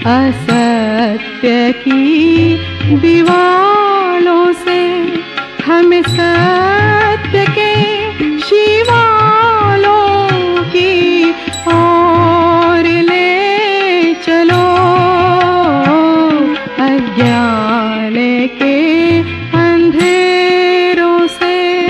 असत्य की दीवालों से हमें सत्य के शिवालों की ओर ले चलो। अज्ञान के अंधेरों से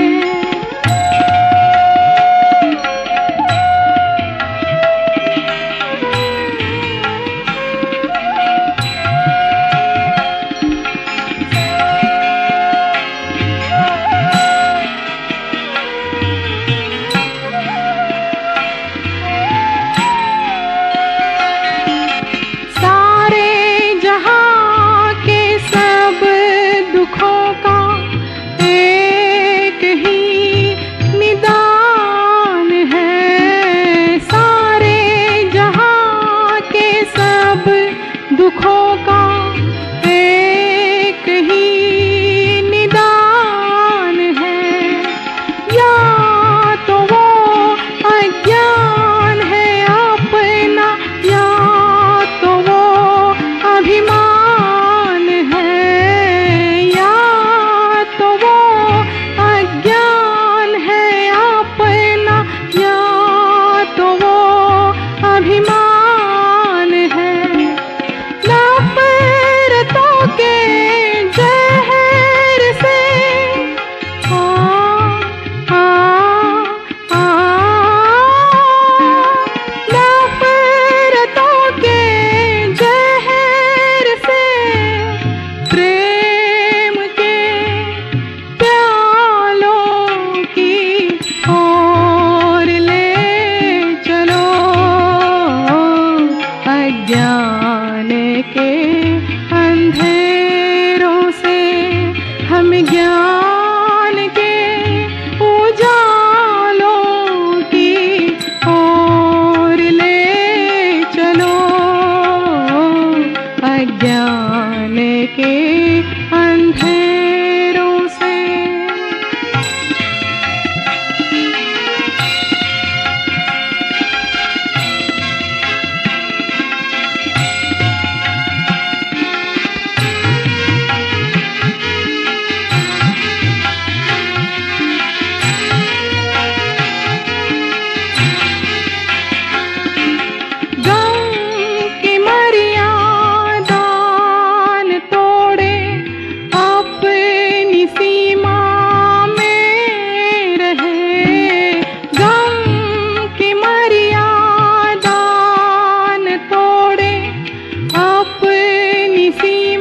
दुखों का एक ही निदान है। या तो वो अज्ञान है अपना, या तो वो अभिमान है। या तो वो अज्ञान है अपना, या तो वो अभिमान है। ज्ञान के अंधेरों से हम ज्ञान के उजालों की ओर ले चलो। अज्ञान के अंधेरों से अपनी सीमा